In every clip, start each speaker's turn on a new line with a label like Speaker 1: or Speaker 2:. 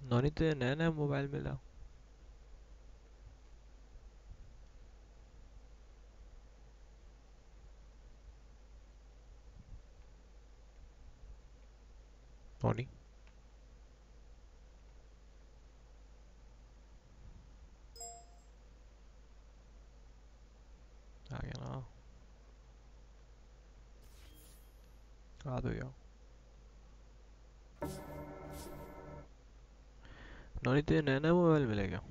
Speaker 1: Noni तो नया नया मोबाइल मिला। नॉनी आ गया ना। आ तो गया। नॉनी तो नया नया मोबाइल मिला क्या?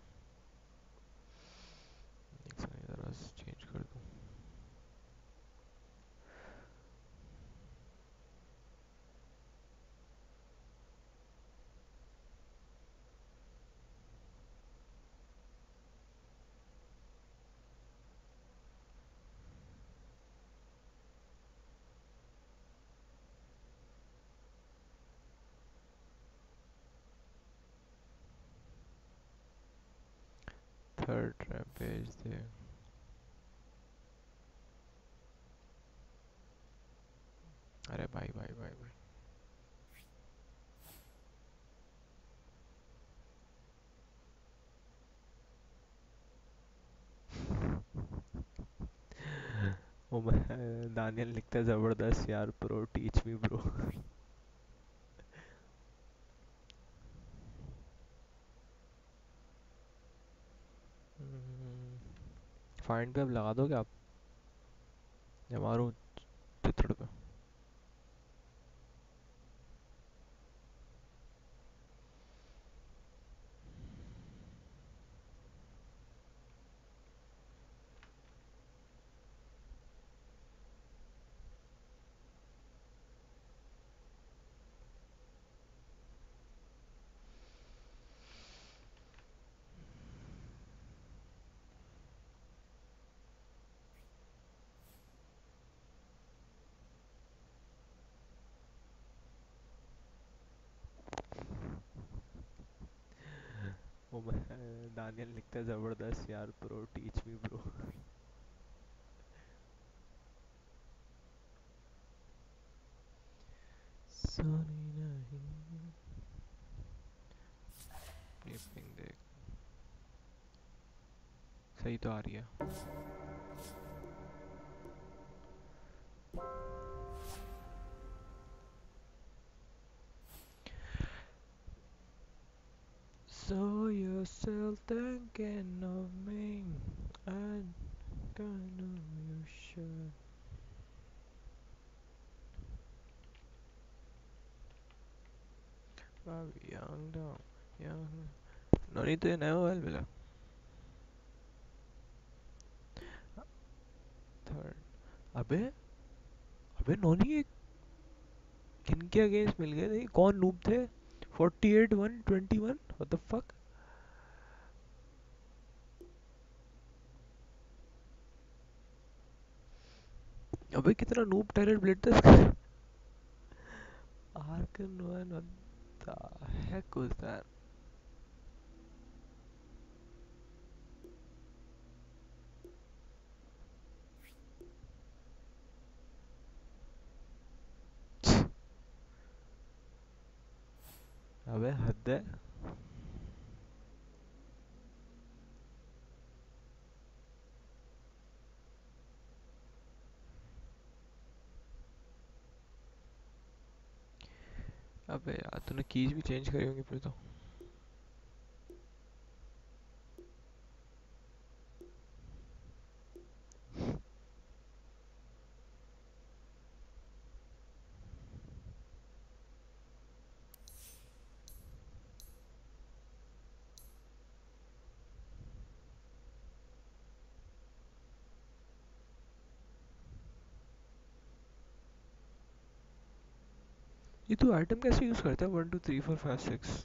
Speaker 1: एक सेकंड जरा चेंज कर दूं। थर्ड ट्रैप भेज दे। अरे भाई भाई भाई भाई। ओ मैं दानियल लिखता है जबरदस्त यार प्रो टीच मी ब्रो। फाइंड पे अब लगा दोगे आप या मारूं चित्रों पे? ओ मैं दानियल लिखता है जबरदस्त यार प्रो टीच मी ब्रो। सोनी नहीं। ये पिंग देख। सही तो आ रही है। So you're still thinking of me. I don't know you should. Baby young down. Young. नॉनी तो ये नया मोबाइल मिला। थर्ड। अबे अबे नॉनी ये किनके अगेंस्ट मिल गए थे? कौन नूब थे? 48 121 व्हाट द फक। अबे कितना नूब टैलेंट ब्लेड था इसका। Arcane one what the heck was that? अबे हद है। अबे यार तूने कीज भी चेंज करी होंगी फिर तो। ये तू आइटम कैसे यूज करता है 1 2 3 4 5 6?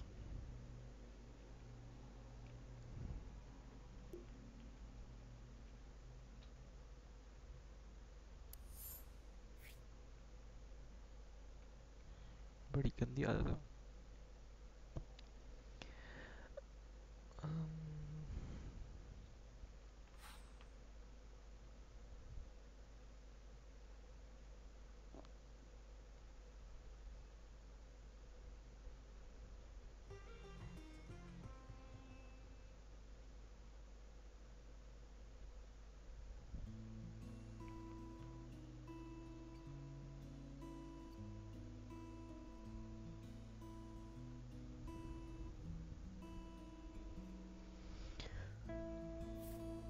Speaker 1: बड़ी गंदी आदत है।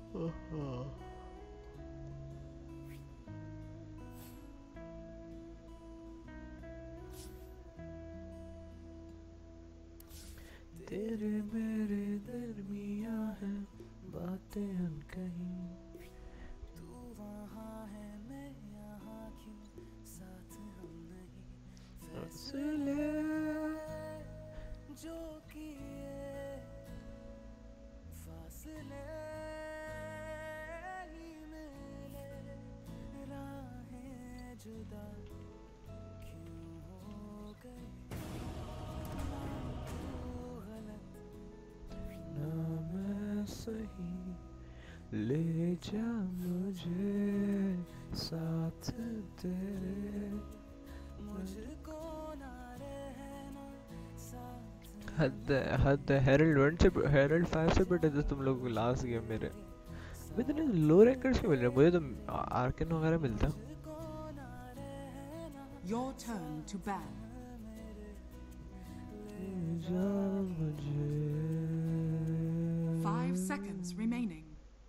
Speaker 1: तेरे मेरे दरमियां है बातें अनकही
Speaker 2: तू वहाँ है मैं यहाँ क्यों साथ हम नहीं फैसले जो किए फासले ही मिले राहें जुदा क्यों हो गई
Speaker 1: ना मैं सही ले जा मुझे साथ तेरे
Speaker 2: मुझको ना रहना साथ
Speaker 1: हद है हेरल्ड 5 से बेटर थे तुम लोग लास्ट गेम मेरे अभी इतने लो रैंकर्स क्यों मिल रहे हैं मुझे तो आर्कन वगैरह मिलता
Speaker 3: Your turn to ban.
Speaker 1: ले जा मुझे
Speaker 3: 5 seconds remaining.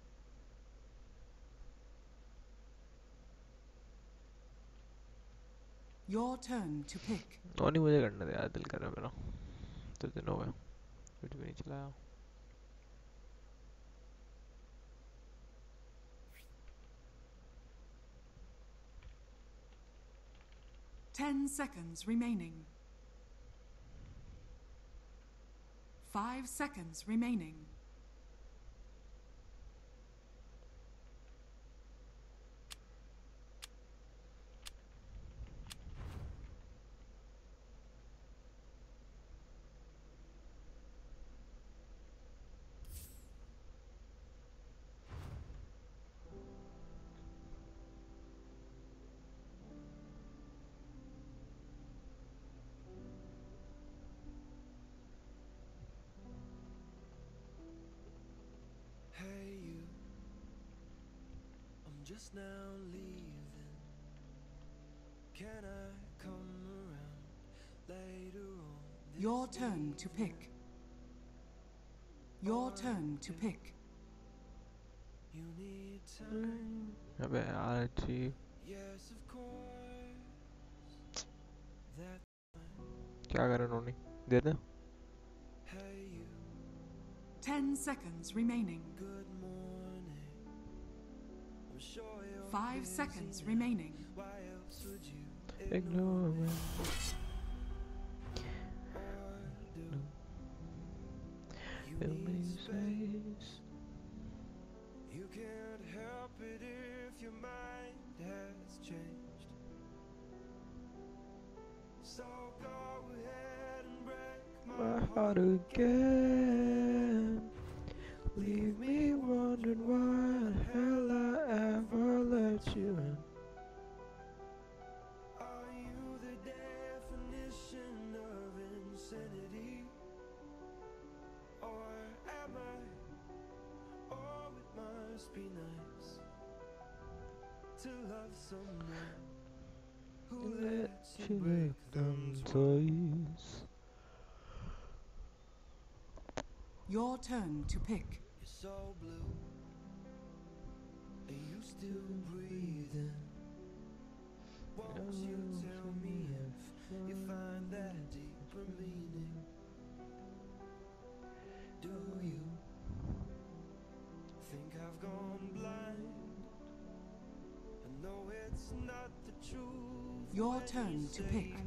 Speaker 3: Your turn to pick.
Speaker 1: और नहीं मुझे करने दे यार दिल कर रहा है मेरा तो दिन हो गया कुछ भी नहीं चलाया
Speaker 3: 10 seconds remaining. 5 seconds remaining.
Speaker 2: Hey you, I'm just now leaving. Can I come around later on?
Speaker 3: Your turn to pick. Your turn to pick.
Speaker 2: You need time.
Speaker 1: अबे यार अच्छी
Speaker 2: Yes, of course. That
Speaker 1: क्या कर रहे हो नोनी दे दे
Speaker 2: hey you,
Speaker 3: 10 seconds remaining.
Speaker 2: good morning. I'm sure you're
Speaker 3: 5
Speaker 2: busy
Speaker 3: seconds
Speaker 2: now.
Speaker 3: remaining.
Speaker 2: Why else would you
Speaker 1: ignore me
Speaker 2: or do? You
Speaker 1: fill me
Speaker 2: need space.
Speaker 1: space
Speaker 2: You can't help it if your mind has changed. So go ahead and break
Speaker 1: my heart again leave me wondering why the hell I ever let you in
Speaker 2: Are you the definition of insanity? Or am I? Oh, it must be nice to love someone who lets you break them twice.
Speaker 1: twice
Speaker 3: Your turn to pick.
Speaker 2: You're so blue. Are you still breathing? Won't you tell me if you find that deeper meaning? Do you think I've gone blind? I know it's not the truth.
Speaker 3: Your
Speaker 2: when
Speaker 3: turn
Speaker 2: you
Speaker 3: to
Speaker 2: say
Speaker 3: pick.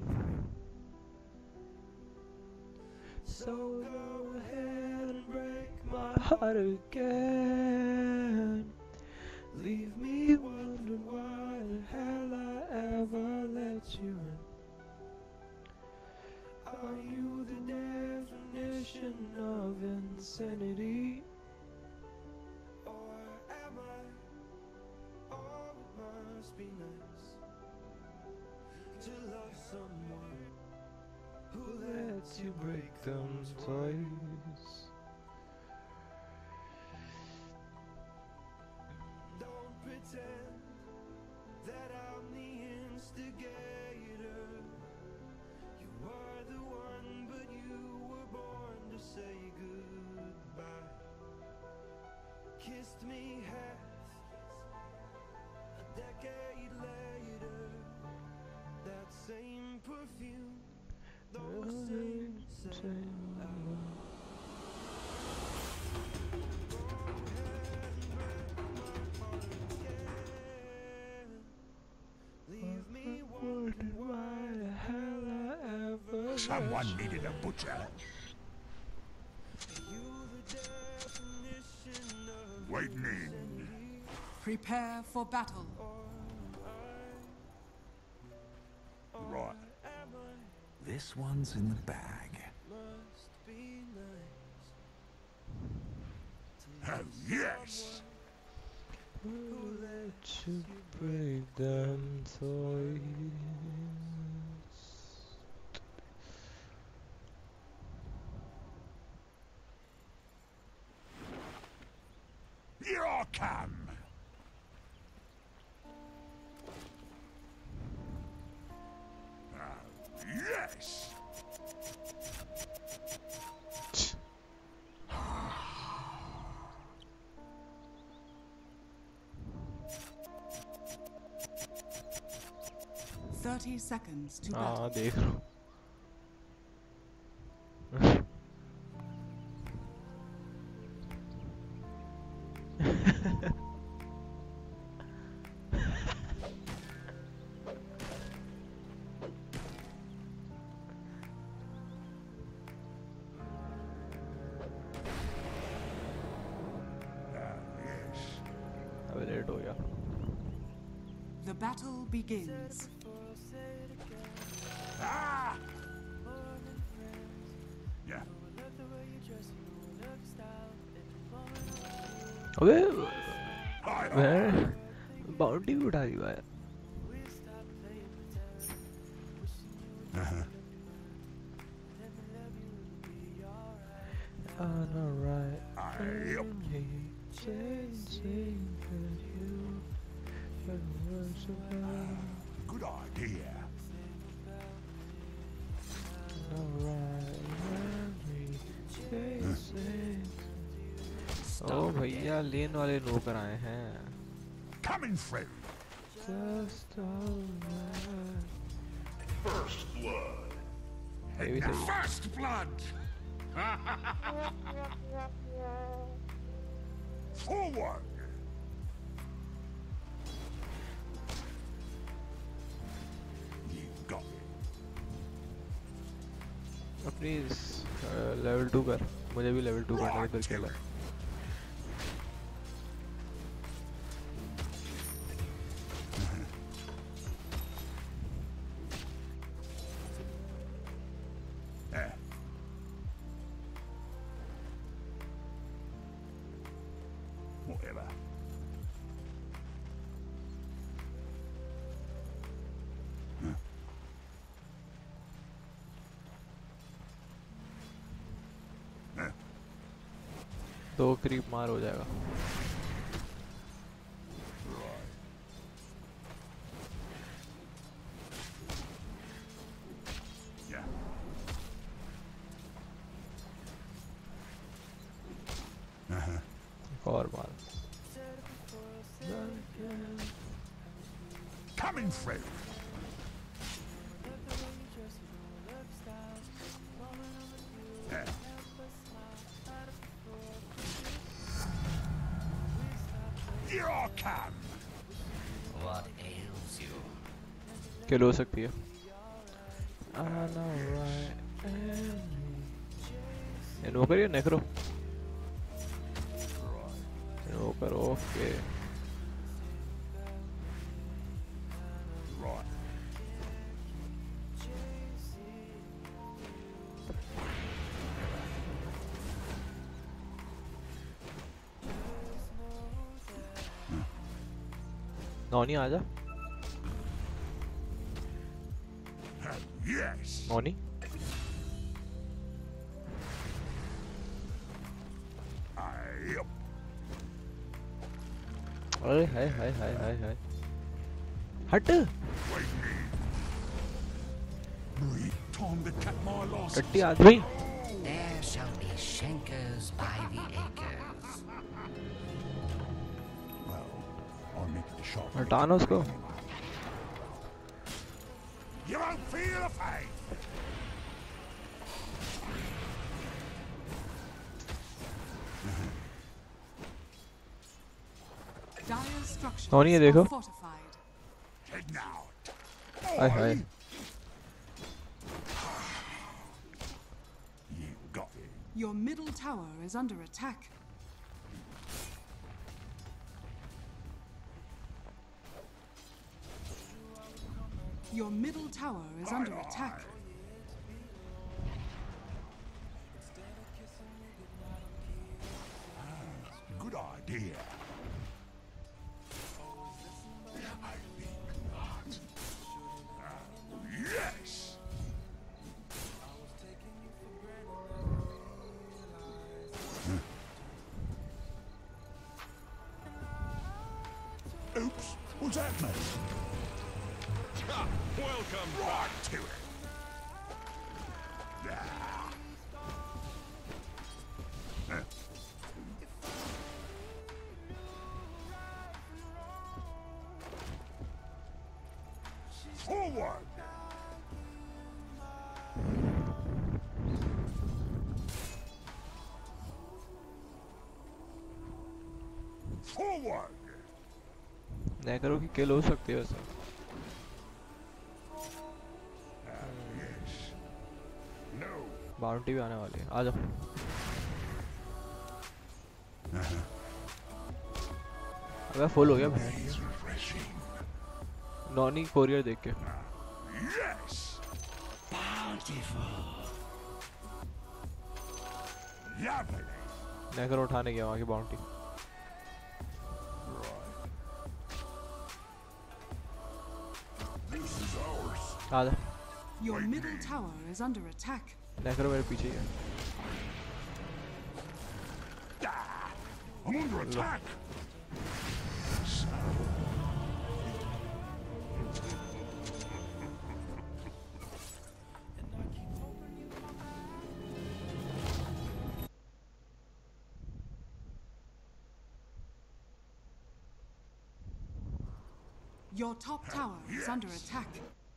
Speaker 2: so. Go ahead and break my
Speaker 1: heart again leave me wondering why the hell I ever let you in are you the definition of insanity
Speaker 2: Or am I? Oh, it must be nice to love someone who lets you break them twice. Don't pretend that I'm the instigator. You are the one, but you were born to say goodbye. kissed me half a decade later. That same perfume, those same scents. Leave me wondering why the hell I ever
Speaker 4: Someone needed a butcher.
Speaker 2: you the definition of
Speaker 4: Waiting in.
Speaker 3: Prepare for battle.
Speaker 4: Right.
Speaker 5: This one's in the bag.
Speaker 2: must be nice.
Speaker 4: Oh, yes!
Speaker 1: Who let you break them toys?
Speaker 4: Here I come! Oh, yes!
Speaker 3: 30 seconds to
Speaker 1: हाँ
Speaker 3: battle.
Speaker 1: देख लो.
Speaker 4: Yes.
Speaker 1: अबे late हो गया.
Speaker 3: The battle begins.
Speaker 4: Ah! Yeah.
Speaker 1: अबे
Speaker 4: Hi,
Speaker 1: मैं boundary भी उठा दी भाई. Alright.
Speaker 4: Yep. Good idea.
Speaker 1: ओ भैया लेन वाले नौकर आए हैं.
Speaker 4: Coming through.
Speaker 1: Just alright.
Speaker 4: First blood.
Speaker 1: Maybe
Speaker 4: The
Speaker 1: so.
Speaker 4: first blood. Forward. You got it.
Speaker 1: Please level 2 कर. मुझे भी लेवल 2 करना है फिर खेला.
Speaker 4: There. Whatever.
Speaker 1: दो क्रीप मार हो जाएगा.
Speaker 4: Yeah.
Speaker 1: एक और मार.
Speaker 4: Coming through. There. Here I come.
Speaker 6: What ails you?
Speaker 1: किल हो सकती है. नौकर या नेक्रो. नौकर ओके.
Speaker 4: Right.
Speaker 1: नौनी आजा.
Speaker 4: Yes.
Speaker 1: नौनी.
Speaker 4: Yep.
Speaker 1: अरे हाय हाय हाय हाय हाय. हट.
Speaker 4: Right. Time to cut my losses.
Speaker 1: टट्टी आदमी.
Speaker 6: There shall be shankers by the acres.
Speaker 4: shot.
Speaker 1: हटाना उसको.
Speaker 4: You won't feel a thing.
Speaker 3: Dire structures
Speaker 1: कौन है ये देखो?
Speaker 3: are fortified.
Speaker 4: Head now.
Speaker 1: Hi hi.
Speaker 4: You got it.
Speaker 3: Your middle tower is under attack. Your middle tower is under attack.
Speaker 4: Good idea. I think not. Yes. Oops, what's that mean? Welcome right to it. Ah. Forward. Forward.
Speaker 1: नेकरो की किल हो सकती है वैसे.
Speaker 4: Yes. No.
Speaker 1: Bounty भी आने वाली है. आ जाओ. अबे फुल हो गया बहन.
Speaker 4: It's refreshing.
Speaker 1: नॉनी कोरियर देख के.
Speaker 4: Yes. Bountiful. Lovely.
Speaker 1: नेकरो उठाने गया वहाँ की बाउंटी.
Speaker 4: This is ours.
Speaker 1: आ जा.
Speaker 3: Your middle tower is under attack.
Speaker 1: नेकरो मेरे पीछे ही है.
Speaker 4: Ah, I'm under attack.
Speaker 3: Your top tower is under attack.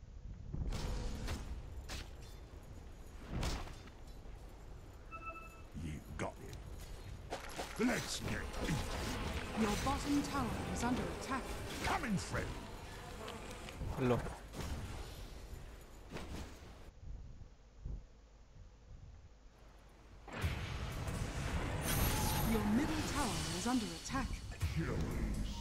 Speaker 4: You got it. Let's get it.
Speaker 3: Your bottom tower is under attack.
Speaker 4: Coming through.
Speaker 1: Low.
Speaker 3: Your middle tower is under attack.
Speaker 4: Killing.